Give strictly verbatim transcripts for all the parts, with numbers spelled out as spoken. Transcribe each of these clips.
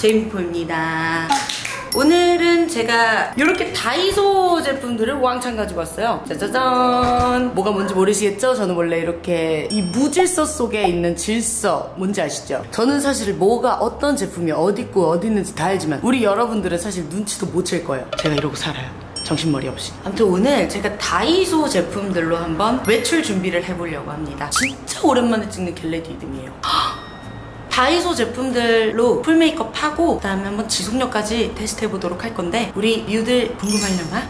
제이미포입니다. 오늘은 제가 이렇게 다이소 제품들을 왕창 가지고 왔어요. 짜자잔! 뭐가 뭔지 모르시겠죠? 저는 원래 이렇게 이 무질서 속에 있는 질서 뭔지 아시죠? 저는 사실 뭐가 어떤 제품이 어디 있고 어디 있는지 다 알지만 우리 여러분들은 사실 눈치도 못 챌 거예요. 제가 이러고 살아요. 정신머리 없이. 아무튼 오늘 제가 다이소 제품들로 한번 외출 준비를 해보려고 합니다. 진짜 오랜만에 찍는 겟레디 이듬이에요. 다이소 제품들로 풀 메이크업 하고 그다음에 한번 지속력까지 테스트 해보도록 할 건데 우리 미우들 궁금하려나?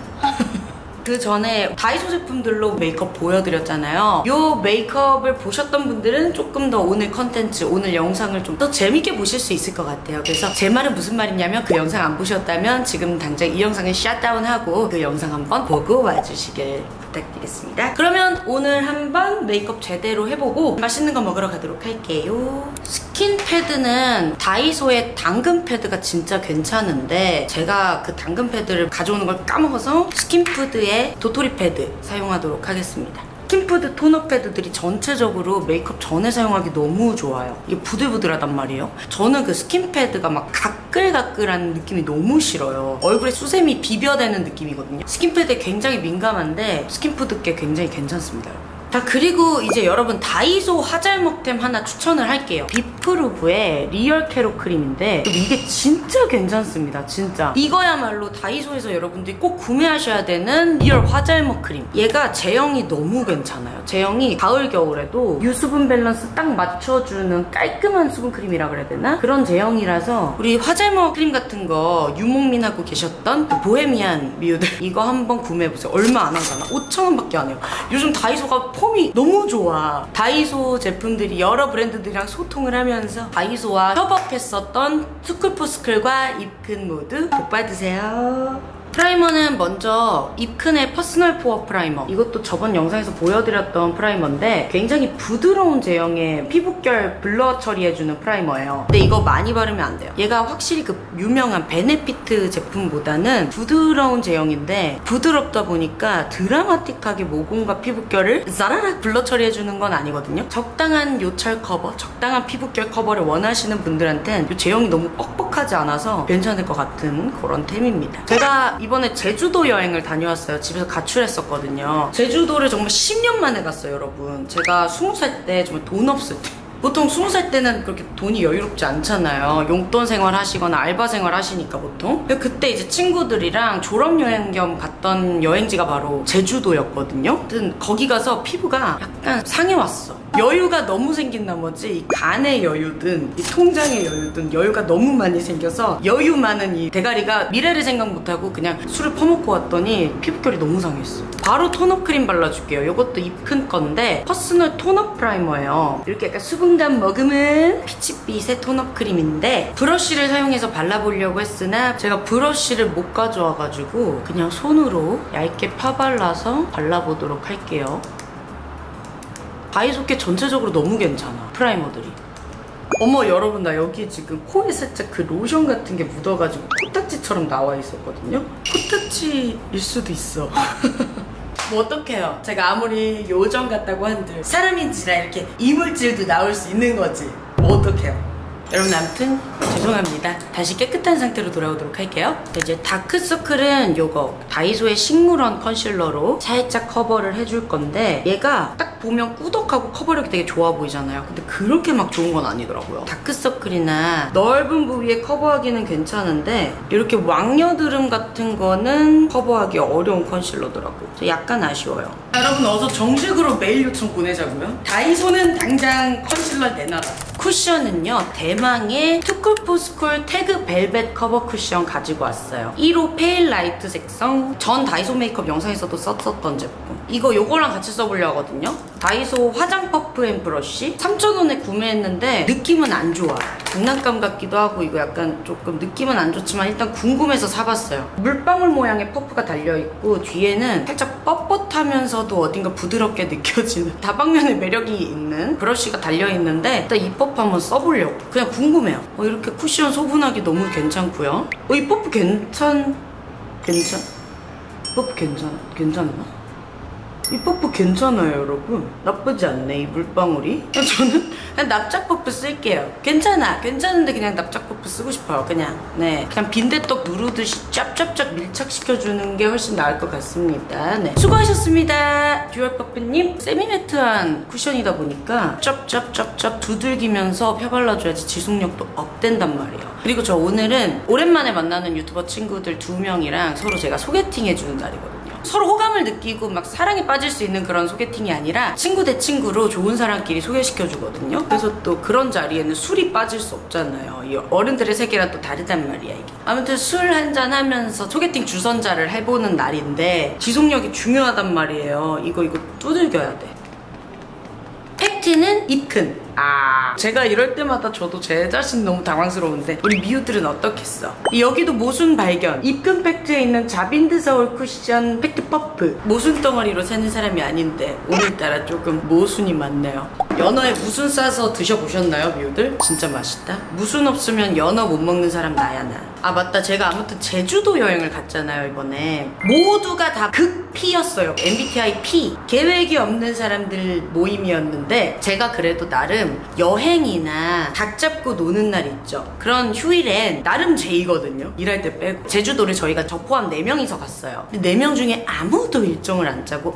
그 전에 다이소 제품들로 메이크업 보여드렸잖아요. 요 메이크업을 보셨던 분들은 조금 더 오늘 컨텐츠, 오늘 영상을 좀 더 재밌게 보실 수 있을 것 같아요. 그래서 제 말은 무슨 말이냐면 그 영상 안 보셨다면 지금 당장 이 영상을 샷다운하고 그 영상 한번 보고 와주시길 부탁드리겠습니다. 그러면 오늘 한번 메이크업 제대로 해보고 맛있는 거 먹으러 가도록 할게요. 스킨 패드는 다이소의 당근 패드가 진짜 괜찮은데 제가 그 당근 패드를 가져오는 걸 까먹어서 스킨푸드의 도토리 패드 사용하도록 하겠습니다. 스킨푸드 토너 패드들이 전체적으로 메이크업 전에 사용하기 너무 좋아요. 이게 부들부들하단 말이에요. 저는 그 스킨 패드가 막 가끌가끌한 느낌이 너무 싫어요. 얼굴에 수세미 비벼대는 느낌이거든요. 스킨 패드에 굉장히 민감한데 스킨푸드께 굉장히 괜찮습니다. 자, 그리고 이제 여러분 다이소 화잘먹템 하나 추천을 할게요. 비프루브의 리얼 캐로 크림인데 이게 진짜 괜찮습니다. 진짜 이거야말로 다이소에서 여러분들이 꼭 구매하셔야 되는 리얼 화잘먹 크림. 얘가 제형이 너무 괜찮아요. 제형이 가을 겨울에도 유수분 밸런스 딱 맞춰주는 깔끔한 수분 크림이라 그래야 되나? 그런 제형이라서 우리 화잘먹 크림 같은 거 유목민 하고 계셨던 그 보헤미안 미우들 이거 한번 구매해보세요. 얼마 안 하잖아. 오천 원밖에 안 해요. 요즘 다이소가 폼이 너무 좋아. 다이소 제품들이 여러 브랜드들이랑 소통을 하면서 다이소와 협업했었던 스쿨포스쿨과 입큰 모두 복 받으세요. 프라이머는 먼저 입큰의 퍼스널 포어 프라이머. 이것도 저번 영상에서 보여드렸던 프라이머인데 굉장히 부드러운 제형의 피부결 블러 처리해주는 프라이머예요. 근데 이거 많이 바르면 안 돼요. 얘가 확실히 그 유명한 베네피트 제품보다는 부드러운 제형인데 부드럽다 보니까 드라마틱하게 모공과 피부결을 자라락 블러 처리해주는 건 아니거든요. 적당한 요철 커버, 적당한 피부결 커버를 원하시는 분들한텐 이 제형이 너무 뻑뻑하지 않아서 괜찮을 것 같은 그런 템입니다. 제가 이번에 제주도 여행을 다녀왔어요. 집에서 가출했었거든요. 제주도를 정말 십 년 만에 갔어요, 여러분. 제가 스무 살 때 정말 돈 없을 때. 보통 스무 살 때는 그렇게 돈이 여유롭지 않잖아요. 용돈 생활 하시거나 알바 생활 하시니까 보통. 그때 이제 친구들이랑 졸업여행 겸 갔던 여행지가 바로 제주도였거든요. 아무튼 거기 가서 피부가 약간 상해왔어. 여유가 너무 생긴 나머지 이 간의 여유든 이 통장의 여유든 여유가 너무 많이 생겨서 여유 많은 이 대가리가 미래를 생각 못하고 그냥 술을 퍼먹고 왔더니 피부결이 너무 상했어. 바로 톤업 크림 발라줄게요. 이것도 입큰 건데 퍼스널 톤업 프라이머예요. 이렇게 약간 수분감 머금은 피치빛의 톤업 크림인데 브러쉬를 사용해서 발라보려고 했으나 제가 브러쉬를 못 가져와가지고 그냥 손으로 얇게 펴발라서 발라보도록 할게요. 다이소께 전체적으로 너무 괜찮아, 프라이머들이. 어머, 여러분, 나 여기 지금 코에 살짝 그 로션 같은 게 묻어가지고 코딱지처럼 나와 있었거든요? 코딱지일 수도 있어. 뭐 어떡해요. 제가 아무리 요정 같다고 한들 사람인지라 이렇게 이물질도 나올 수 있는 거지. 뭐 어떡해요. 여러분, 아무튼 죄송합니다. 다시 깨끗한 상태로 돌아오도록 할게요. 이제 다크서클은 요거 다이소의 식물원 컨실러로 살짝 커버를 해줄 건데 얘가 딱 보면 꾸덕하고 커버력이 되게 좋아 보이잖아요. 근데 그렇게 막 좋은 건 아니더라고요. 다크서클이나 넓은 부위에 커버하기는 괜찮은데 이렇게 왕여드름 같은 거는 커버하기 어려운 컨실러더라고. 약간 아쉬워요. 여러분, 어서 정식으로 메일 요청 보내자고요. 다이소는 당장 컨실러 내놔라. 쿠션은요, 대망의 투쿨포스쿨 태그 벨벳 커버 쿠션 가지고 왔어요. 일 호 페일 라이트 색성. 전 다이소 메이크업 영상에서도 썼었던 제품. 이거 요거랑 같이 써보려고 하거든요. 다이소 화장 퍼프 앤 브러쉬 삼천 원에 구매했는데 느낌은 안 좋아. 장난감 같기도 하고 이거 약간 조금 느낌은 안 좋지만 일단 궁금해서 사봤어요. 물방울 모양의 퍼프가 달려있고 뒤에는 살짝 뻣뻣하면서도 어딘가 부드럽게 느껴지는 다방면의 매력이 있는 브러쉬가 달려있는데 일단 이 퍼프 한번 써보려고. 그냥 궁금해요. 어, 이렇게 쿠션 소분하기 너무 괜찮고요. 어, 이 퍼프 괜찮... 괜찮... 퍼프 괜찮... 괜찮나? 이 퍼프 괜찮아요, 여러분. 나쁘지 않네, 이 물방울이. 저는 그냥 납작 퍼프 쓸게요. 괜찮아. 괜찮은데 그냥 납작 퍼프 쓰고 싶어요. 그냥 네 그냥 빈대떡 누르듯이 짭짭짭 밀착시켜주는 게 훨씬 나을 것 같습니다. 네 수고하셨습니다. 듀얼퍼프님. 세미매트한 쿠션이다 보니까 짭짭짭짭 두들기면서 펴발라줘야지 지속력도 업된단 말이에요. 그리고 저 오늘은 오랜만에 만나는 유튜버 친구들 두 명이랑 서로 제가 소개팅 해주는 날이거든요. 서로 호감을 느끼고 막 사랑에 빠질 수 있는 그런 소개팅이 아니라 친구 대 친구로 좋은 사람끼리 소개시켜주거든요. 그래서 또 그런 자리에는 술이 빠질 수 없잖아요. 이 어른들의 세계랑 또 다르단 말이야 이게. 아무튼 술 한잔 하면서 소개팅 주선자를 해보는 날인데 지속력이 중요하단 말이에요. 이거 이거 두들겨야 돼. 팩트는 입큰. 아 제가 이럴 때마다 저도 제 자신 너무 당황스러운데 우리 미우들은 어떻겠어? 여기도 모순 발견. 입금 팩트에 있는 자빈드 서울 쿠션 팩트 퍼프. 모순 덩어리로 사는 사람이 아닌데 오늘따라 조금 모순이 많네요. 연어에 무순 싸서 드셔보셨나요 미우들? 진짜 맛있다. 무순 없으면 연어 못 먹는 사람 나야 나. 아 맞다, 제가 아무튼 제주도 여행을 갔잖아요 이번에. 모두가 다 극 P였어요. 엠비티아이 P. 계획이 없는 사람들 모임이었는데 제가 그래도 나름 여행이나 닭 잡고 노는 날 있죠. 그런 휴일엔 나름 제이거든요. 일할 때 빼고. 제주도를 저희가 저 포함 네 명이서 갔어요. 근데 네 명 중에 아무도 일정을 안 짜고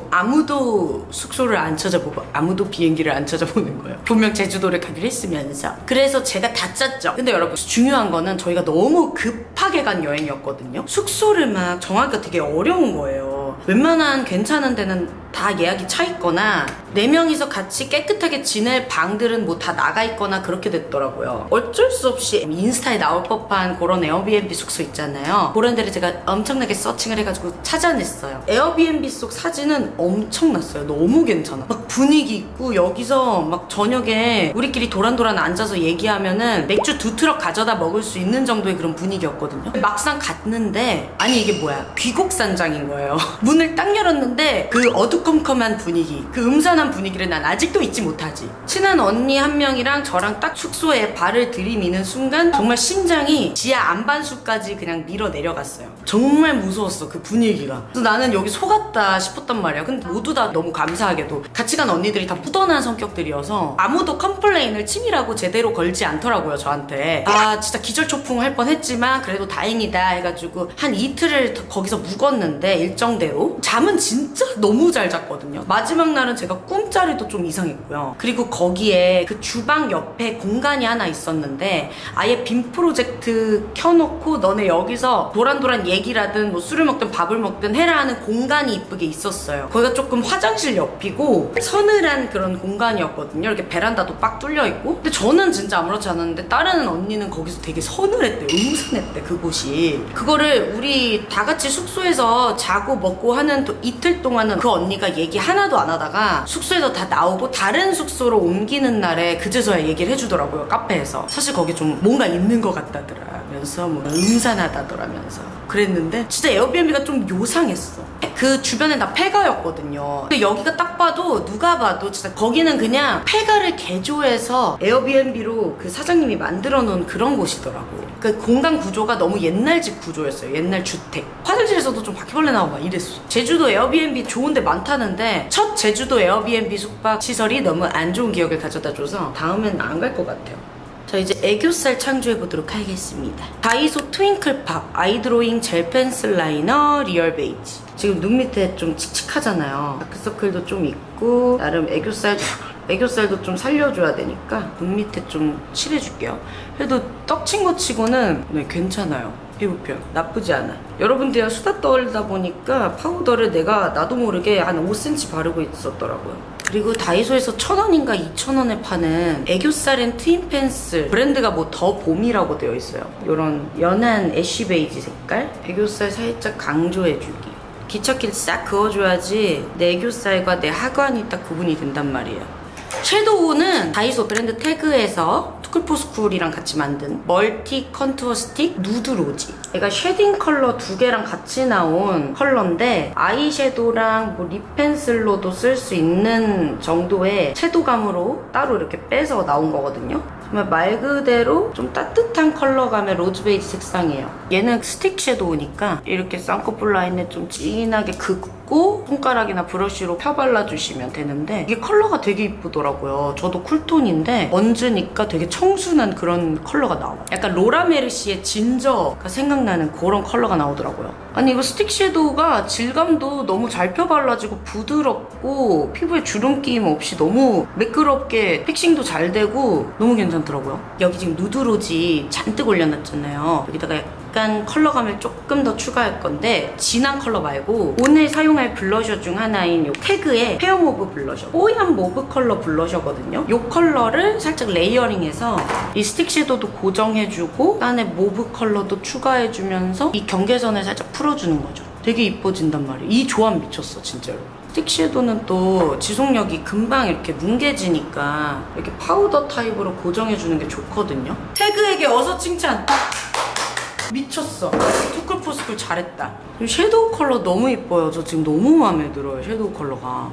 아무도 숙소를 안 찾아보고 아무도 비행기를 안 찾아보는 거예요. 분명 제주도를 가기로 했으면서. 그래서 제가 다 짰죠. 근데 여러분 중요한 거는 저희가 너무 급하게 간 여행이었거든요. 숙소를 막 정하기가 되게 어려운 거예요. 웬만한 괜찮은 데는 다 예약이 차 있거나 네 명이서 같이 깨끗하게 지낼 방들은 뭐 다 나가 있거나 그렇게 됐더라고요. 어쩔 수 없이 인스타에 나올 법한 그런 에어비앤비 숙소 있잖아요. 그런 데를 제가 엄청나게 서칭을 해가지고 찾아냈어요. 에어비앤비 속 사진은 엄청났어요. 너무 괜찮아. 막 분위기 있고 여기서 막 저녁에 우리끼리 도란도란 앉아서 얘기하면은 맥주 두 트럭 가져다 먹을 수 있는 정도의 그런 분위기였거든요. 막상 갔는데 아니 이게 뭐야, 귀곡산장인 거예요. 문을 딱 열었는데 그 어두컴컴한 분위기, 그 음산한 분위기를 난 아직도 잊지 못하지. 친한 언니 한 명이랑 저랑 딱 숙소에 발을 들이미는 순간 정말 심장이 지하 안반수까지 그냥 밀어 내려갔어요. 정말 무서웠어 그 분위기가. 그래서 나는 여기 속았다 싶었단 말이야. 근데 모두 다 너무 감사하게도 같이 간 언니들이 다 푸던한 성격들이어서 아무도 컴플레인을 치밀하고 제대로 걸지 않더라고요 저한테. 아 진짜 기절초풍 할 뻔했지만 그래도 다행이다 해가지고 한 이틀을 거기서 묵었는데 일정대로 잠은 진짜 너무 잘 잤거든요. 마지막 날은 제가 꿈자리도 좀 이상했고요. 그리고 거기에 그 주방 옆에 공간이 하나 있었는데 아예 빔 프로젝트 켜놓고 너네 여기서 도란도란 얘기라든 뭐 술을 먹든 밥을 먹든 해라 하는 공간이 이쁘게 있었어요. 거기가 조금 화장실 옆이고 서늘한 그런 공간이었거든요. 이렇게 베란다도 빡 뚫려있고. 근데 저는 진짜 아무렇지 않았는데 다른 언니는 거기서 되게 서늘했대. 음산했대 그곳이. 그거를 우리 다 같이 숙소에서 자고 먹고 하는 또 이틀 동안은 그 언니가 얘기 하나도 안 하다가 숙소에서 다 나오고 다른 숙소로 옮기는 날에 그제서야 얘기를 해주더라고요. 카페에서. 사실 거기 좀 뭔가 있는 것 같다더라면서 뭐 음산하다더라면서 그랬는데 진짜 에어비앤비가 좀 요상했어. 그 주변에 다 폐가였거든요. 근데 여기가 딱 봐도 누가 봐도 진짜 거기는 그냥 폐가를 개조해서 에어비앤비로 그 사장님이 만들어 놓은 그런 곳이더라고. 그 공간 구조가 너무 옛날 집 구조였어요. 옛날 주택. 화장실에서도 좀 바퀴벌레 나오고 막 이랬어. 제주도 에어비앤비 좋은 데 많다는데 첫 제주도 에어비앤비 숙박 시설이 너무 안 좋은 기억을 가져다 줘서 다음엔 안 갈 것 같아요. 자 이제 애교살 창조해보도록 하겠습니다. 다이소 트윙클팝 아이드로잉 젤 펜슬 라이너 리얼 베이지. 지금 눈 밑에 좀 칙칙하잖아요. 다크서클도 좀 있고 나름 애교살 애교살도 좀 살려줘야 되니까 눈 밑에 좀 칠해줄게요. 그래도 떡친 거 치고는 네, 괜찮아요. 피부표 나쁘지 않아. 여러분들이랑 수다 떨다 보니까 파우더를 내가 나도 모르게 한 오 센티미터 바르고 있었더라고요. 그리고 다이소에서 천 원인가 이천 원에 파는 애교살엔 트윈 펜슬 브랜드가 뭐 더 봄이라고 되어 있어요. 요런 연한 애쉬 베이지 색깔. 애교살 살짝 강조해주기. 기찻길 싹 그어줘야지 내 애교살과 내 하관이 딱 구분이 된단 말이에요. 섀도우는 다이소 브랜드 태그에서 투쿨포스쿨이랑 같이 만든 멀티 컨투어 스틱 누드 로지. 얘가 쉐딩 컬러 두 개랑 같이 나온 컬러인데 아이섀도우랑 뭐 립 펜슬로도 쓸 수 있는 정도의 섀도감으로 따로 이렇게 빼서 나온 거거든요. 정말 말 그대로 좀 따뜻한 컬러감의 로즈 베이지 색상이에요. 얘는 스틱 섀도우니까 이렇게 쌍꺼풀 라인에 좀 진하게 긋고 손가락이나 브러쉬로 펴 발라주시면 되는데 이게 컬러가 되게 이쁘더라고요. 저도 쿨톤인데 얹으니까 되게 청순한 그런 컬러가 나와요. 약간 로라 메르시의 진저가 생각나는 그런 컬러가 나오더라고요. 아니 이거 스틱 섀도우가 질감도 너무 잘 펴 발라지고 부드럽고 피부에 주름 끼임 없이 너무 매끄럽게 픽싱도 잘 되고 너무 괜찮더라고요. 여기 지금 누드로지 잔뜩 올려놨잖아요. 여기다가 약간 컬러감을 조금 더 추가할 건데 진한 컬러 말고 오늘 사용할 블러셔 중 하나인 요 태그의 페어 모브 블러셔, 뽀얀 모브 컬러 블러셔거든요. 이 컬러를 살짝 레이어링해서 이 스틱 섀도우도 고정해주고 안에 모브 컬러도 추가해주면서 이 경계선을 살짝 풀어주는 거죠. 되게 이뻐진단 말이에요. 이 조합 미쳤어 진짜로. 스틱 섀도우는 또 지속력이 금방 이렇게 뭉개지니까 이렇게 파우더 타입으로 고정해주는 게 좋거든요. 태그에게 어서 칭찬! 미쳤어. 투쿨포스쿨 잘했다. 섀도우 컬러 너무 이뻐요. 저 지금 너무 마음에 들어요, 섀도우 컬러가.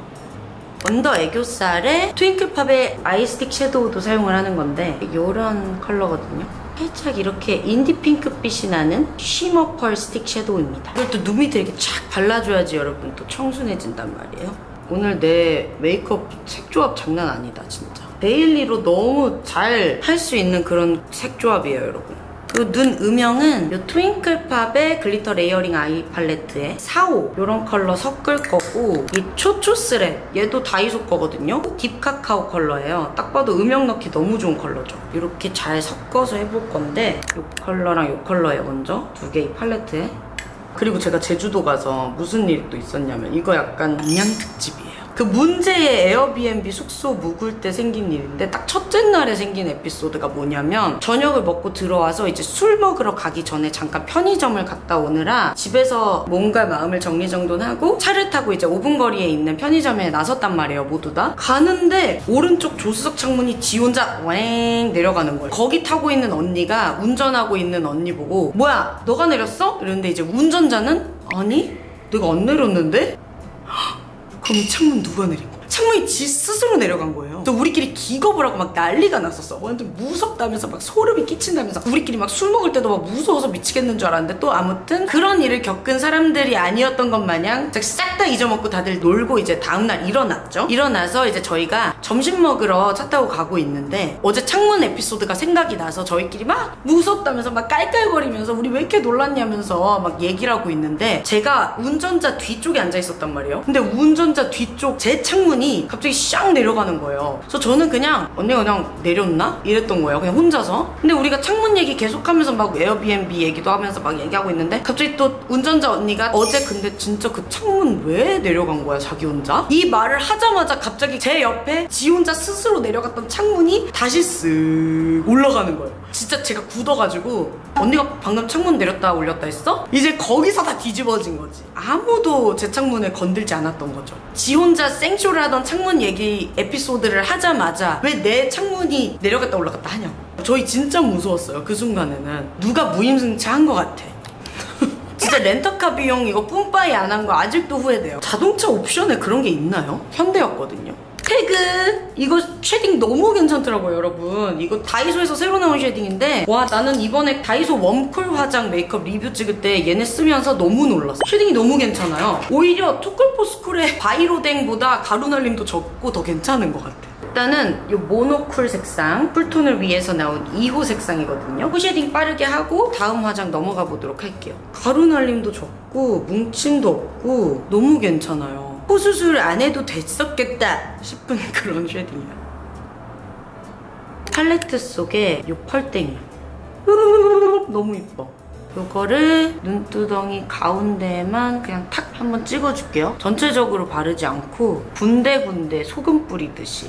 언더 애교살에 트윙클팝의 아이스틱 섀도우도 사용을 하는 건데 이런 컬러거든요. 살짝 이렇게 인디 핑크빛이 나는 쉬머 펄 스틱 섀도우입니다. 이걸 또 눈 밑에 이렇게 쫙 발라줘야지 여러분 또 청순해진단 말이에요. 오늘 내 메이크업 색조합 장난 아니다 진짜. 데일리로 너무 잘 할 수 있는 그런 색조합이에요 여러분. 그리고 눈 음영은 이 트윙클팝의 글리터 레이어링 아이 팔레트에 사오 이런 컬러 섞을 거고, 이 초초스랩 얘도 다이소 거거든요. 딥 카카오 컬러예요. 딱 봐도 음영 넣기 너무 좋은 컬러죠. 이렇게 잘 섞어서 해볼 건데 이 컬러랑 이 컬러에 먼저 두 개 이 팔레트에. 그리고 제가 제주도 가서 무슨 일이 또 있었냐면 이거 약간 양양 특집이에요. 그 문제의 에어비앤비 숙소 묵을 때 생긴 일인데 딱 첫째 날에 생긴 에피소드가 뭐냐면 저녁을 먹고 들어와서 이제 술 먹으러 가기 전에 잠깐 편의점을 갔다 오느라 집에서 뭔가 마음을 정리정돈하고 차를 타고 이제 오 분 거리에 있는 편의점에 나섰단 말이에요 모두 다. 가는데 오른쪽 조수석 창문이 지 혼자 왱 내려가는 거예요. 거기 타고 있는 언니가 운전하고 있는 언니 보고 뭐야 너가 내렸어? 이러는데 이제 운전자는 아니 내가 안 내렸는데? 그럼 이 창문 누가 내린 거야? 창문이 지 스스로 내려간 거예요. 그래서 우리끼리 기겁을 하고 막 난리가 났었어. 완전 무섭다면서 막 소름이 끼친다면서 우리끼리 막 술 먹을 때도 막 무서워서 미치겠는 줄 알았는데 또 아무튼 그런 일을 겪은 사람들이 아니었던 것 마냥 싹 다 잊어먹고 다들 놀고 이제 다음날 일어났죠. 일어나서 이제 저희가 점심 먹으러 차 타고 가고 있는데 어제 창문 에피소드가 생각이 나서 저희끼리 막 무섭다면서 막 깔깔거리면서 우리 왜 이렇게 놀랐냐면서 막 얘기를 하고 있는데 제가 운전자 뒤쪽에 앉아 있었단 말이에요. 근데 운전자 뒤쪽 제 창문이 갑자기 샥 내려가는 거예요. 그래서 저는 그냥 언니가 그냥 내렸나? 이랬던 거예요. 그냥 혼자서. 근데 우리가 창문 얘기 계속하면서 막 에어비앤비 얘기도 하면서 막 얘기하고 있는데 갑자기 또 운전자 언니가 어제 근데 진짜 그 창문 왜 내려간 거야 자기 혼자? 이 말을 하자마자 갑자기 제 옆에 지 혼자 스스로 내려갔던 창문이 다시 쓱 올라가는 거예요. 진짜 제가 굳어가지고 언니가 방금 창문 내렸다 올렸다 했어? 이제 거기서 다 뒤집어진 거지. 아무도 제 창문을 건들지 않았던 거죠. 지 혼자 생쇼를 하던 창문 얘기 에피소드를 하자마자 왜 내 창문이 내려갔다 올라갔다 하냐고. 저희 진짜 무서웠어요. 그 순간에는 누가 무임승차한 것 같아. 진짜 렌터카 비용 이거 뿜빠이 안 한 거 아직도 후회돼요. 자동차 옵션에 그런 게 있나요? 현대였거든요. 태그! 이거 쉐딩 너무 괜찮더라고요 여러분. 이거 다이소에서 새로 나온 쉐딩인데 와 나는 이번에 다이소 웜쿨 화장 메이크업 리뷰 찍을 때 얘네 쓰면서 너무 놀랐어. 쉐딩이 너무 괜찮아요. 오히려 투쿨포스쿨의 바이로댕보다 가루날림도 적고 더 괜찮은 것 같아. 일단은 이 모노쿨 색상 쿨톤을 위해서 나온 이 호 색상이거든요. 쉐딩 빠르게 하고 다음 화장 넘어가 보도록 할게요. 가루날림도 적고 뭉침도 없고 너무 괜찮아요. 코 수술 안 해도 됐었겠다 싶은 그런 쉐딩이야. 팔레트 속에 이 펄땡이 너무 이뻐. 이거를 눈두덩이 가운데만 그냥 탁 한번 찍어줄게요. 전체적으로 바르지 않고 군데군데 소금 뿌리듯이.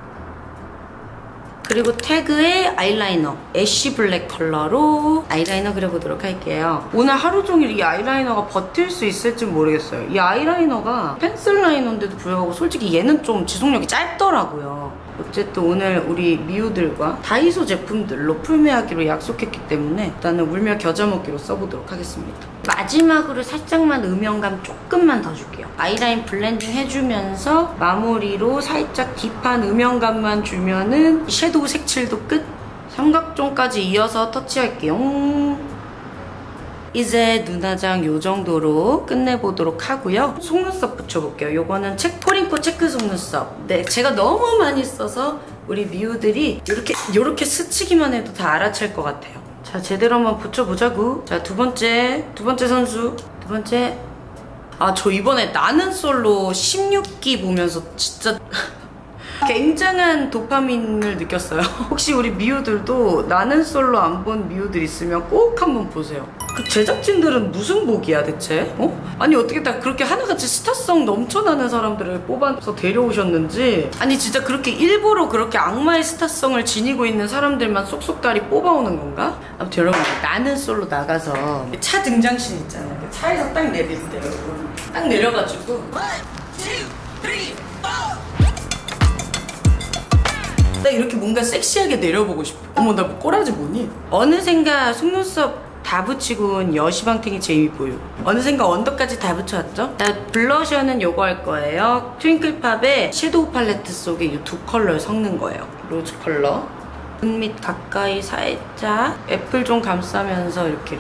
그리고 태그의 아이라이너 애쉬 블랙 컬러로 아이라이너 그려보도록 할게요. 오늘 하루 종일 이 아이라이너가 버틸 수 있을지 모르겠어요. 이 아이라이너가 펜슬 라이너인데도 불구하고 솔직히 얘는 좀 지속력이 짧더라고요. 어쨌든 오늘 우리 미우들과 다이소 제품들로 풀메하기로 약속했기 때문에 일단은 울며 겨자 먹기로 써보도록 하겠습니다. 마지막으로 살짝만 음영감 조금만 더 줄게요. 아이라인 블렌딩 해주면서 마무리로 살짝 딥한 음영감만 주면은 섀도우 색칠도 끝. 삼각존까지 이어서 터치할게요. 이제 눈화장 요 정도로 끝내보도록 하고요. 속눈썹 붙여볼게요. 요거는 책, 코링코 체크 속눈썹. 네, 제가 너무 많이 써서 우리 미우들이 이렇게 이렇게 스치기만 해도 다 알아챌 것 같아요. 자, 제대로 한번 붙여보자고. 자, 두 번째, 두 번째 선수. 두 번째. 아, 저 이번에 나는 솔로 십육 기 보면서 진짜 굉장한 도파민을 느꼈어요. 혹시 우리 미우들도 나는 솔로 안 본 미우들 있으면 꼭 한번 보세요. 그 제작진들은 무슨 복이야 대체? 어? 아니 어떻게 다 그렇게 하나같이 스타성 넘쳐나는 사람들을 뽑아서 데려오셨는지. 아니 진짜 그렇게 일부러 그렇게 악마의 스타성을 지니고 있는 사람들만 쏙쏙다리 뽑아오는 건가? 아무튼 여러분, 나는 솔로 나가서 차 등장씬 있잖아요. 차에서 딱 내릴 때 여러분 딱 내려가지고 딱 이렇게 뭔가 섹시하게 내려보고 싶어. 어머, 나 뭐 꼬라지 뭐니? 어느샌가 속눈썹 다 붙이고 여시방탱이 제이보유. 어느샌가 언더까지 다 붙여왔죠? 자, 블러셔는 요거 할 거예요. 트윙클팝의 섀도우 팔레트 속에 이 두 컬러를 섞는 거예요. 로즈 컬러. 눈 밑 가까이 살짝 애플 좀 감싸면서 이렇게.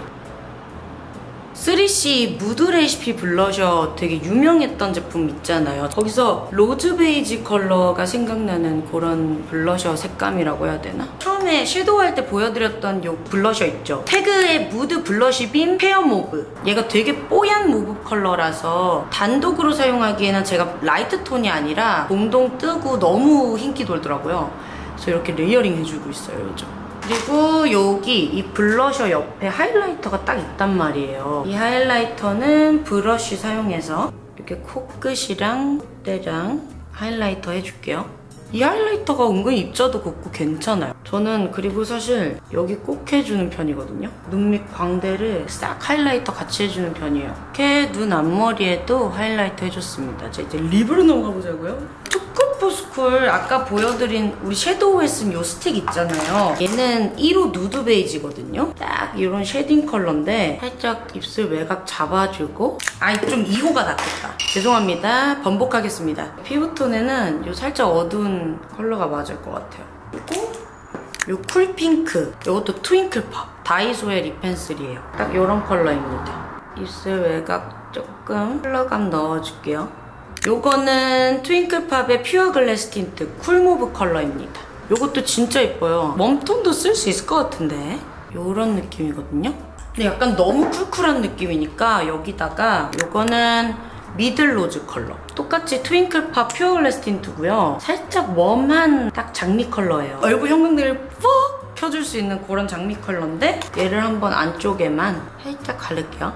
쓰리씨 무드 레시피 블러셔 되게 유명했던 제품 있잖아요. 거기서 로즈 베이지 컬러가 생각나는 그런 블러셔 색감이라고 해야 되나? 처음에 섀도우 할 때 보여드렸던 요 블러셔 있죠? 태그의 무드 블러쉬 빔 페어 모브. 얘가 되게 뽀얀 모브 컬러라서 단독으로 사용하기에는 제가 라이트 톤이 아니라 동동 뜨고 너무 흰기 돌더라고요. 그래서 이렇게 레이어링 해주고 있어요, 요즘. 그리고 여기 이 블러셔 옆에 하이라이터가 딱 있단 말이에요. 이 하이라이터는 브러쉬 사용해서 이렇게 코끝이랑 콧대랑 하이라이터 해줄게요. 이 하이라이터가 은근히 입자도 곱고 괜찮아요. 저는 그리고 사실 여기 꼭 해주는 편이거든요. 눈 밑 광대를 싹 하이라이터 같이 해주는 편이에요. 이렇게 눈 앞머리에도 하이라이터 해줬습니다. 자, 이제 립으로 넘어가 보자고요. 투쿠포스쿨 아까 보여드린 우리 섀도우에 쓴 요 스틱 있잖아요. 얘는 일 호 누드 베이지거든요. 딱 이런 쉐딩 컬러인데 살짝 입술 외곽 잡아주고. 아, 좀 이 호가 낫겠다. 죄송합니다. 번복하겠습니다. 피부톤에는 요 살짝 어두운 컬러가 맞을 것 같아요. 그리고 요 쿨핑크. 요것도 트윙클팝. 다이소의 립 펜슬이에요. 딱 요런 컬러입니다. 입술 외곽 조금 컬러감 넣어줄게요. 요거는 트윙클팝의 퓨어 글래스 틴트 쿨모브 컬러입니다. 요것도 진짜 예뻐요. 웜톤도 쓸 수 있을 것 같은데. 요런 느낌이거든요. 근데 약간 너무 쿨쿨한 느낌이니까 여기다가 요거는 미들 로즈 컬러. 똑같이 트윙클팝 퓨어 글래스 틴트고요. 살짝 웜한 딱 장미 컬러예요. 얼굴 형광등을 푹 켜줄 수 있는 그런 장미 컬러인데 얘를 한번 안쪽에만 살짝 가릴게요.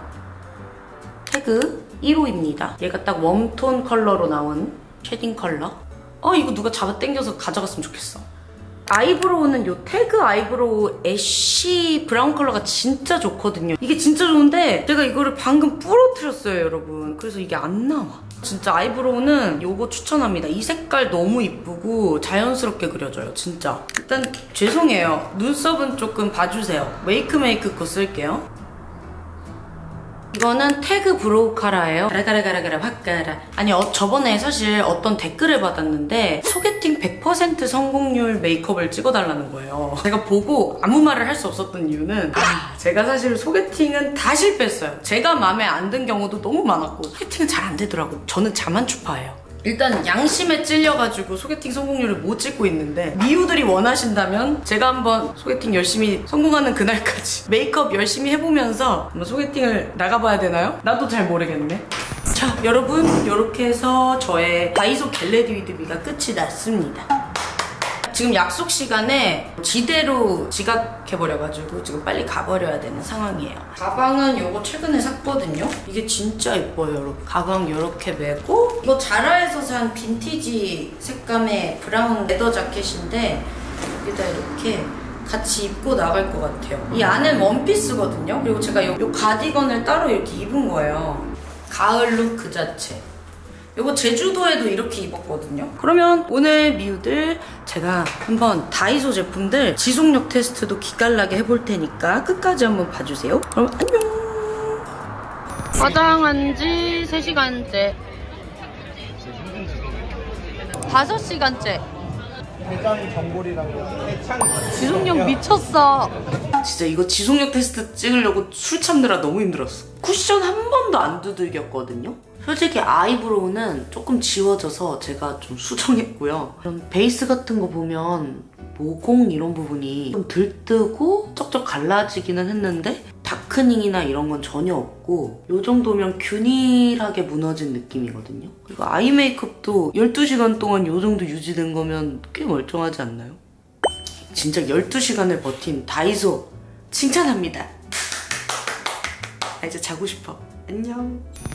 태그 일 호입니다. 얘가 딱 웜톤 컬러로 나온 쉐딩 컬러. 어, 이거 누가 잡아 당겨서 가져갔으면 좋겠어. 아이브로우는 요 태그 아이브로우 애쉬 브라운 컬러가 진짜 좋거든요. 이게 진짜 좋은데 제가 이거를 방금 부러뜨렸어요, 여러분. 그래서 이게 안 나와. 진짜 아이브로우는 요거 추천합니다. 이 색깔 너무 이쁘고 자연스럽게 그려져요, 진짜. 일단 죄송해요. 눈썹은 조금 봐주세요. 메이크 메이크 거 쓸게요. 이거는 태그 브로우 카라예요. 가라가라가라가라 확 가라. 아니 어, 저번에 사실 어떤 댓글을 받았는데 소개팅 백 퍼센트 성공률 메이크업을 찍어달라는 거예요. 제가 보고 아무 말을 할 수 없었던 이유는 아, 제가 사실 소개팅은 다 실패했어요. 제가 마음에 안 든 경우도 너무 많았고 소개팅은 잘 안 되더라고요. 저는 자만추파예요. 일단 양심에 찔려가지고 소개팅 성공률을 못 찍고 있는데 미우들이 원하신다면 제가 한번 소개팅 열심히 성공하는 그날까지 메이크업 열심히 해보면서 한번 소개팅을 나가봐야 되나요? 나도 잘 모르겠네. 자, 여러분 이렇게 해서 저의 다이소 겟레디 위드 미가 끝이 났습니다. 지금 약속 시간에 지대로 지각해버려가지고 지금 빨리 가버려야 되는 상황이에요. 가방은 이거 최근에 샀거든요. 이게 진짜 예뻐요, 여러분. 가방 이렇게 메고 이거 자라에서 산 빈티지 색감의 브라운 레더 자켓인데 여기다 이렇게 같이 입고 나갈 것 같아요. 이 안은 원피스거든요. 그리고 제가 이 가디건을 따로 이렇게 입은 거예요. 가을 룩 그 자체. 이거 제주도에도 이렇게 입었거든요. 그러면 오늘 미우들 제가 한번 다이소 제품들 지속력 테스트도 기깔나게 해볼 테니까 끝까지 한번 봐주세요. 그럼 안녕. 화장한 지 세 시간째. 다섯 시간째. 대장 전골이랑 대창 지속력 미쳤어. 진짜 이거 지속력 테스트 찍으려고 술 참느라 너무 힘들었어. 쿠션 한 번도 안 두들겼거든요. 솔직히 아이브로우는 조금 지워져서 제가 좀 수정했고요. 그런 베이스 같은 거 보면 모공 이런 부분이 좀 들뜨고 쩍쩍 갈라지기는 했는데 다크닝이나 이런 건 전혀 없고 이 정도면 균일하게 무너진 느낌이거든요. 그리고 아이 메이크업도 열두 시간 동안 이 정도 유지된 거면 꽤 멀쩡하지 않나요? 진짜 열두 시간을 버틴 다이소 칭찬합니다. 나 이제 자고 싶어. 안녕.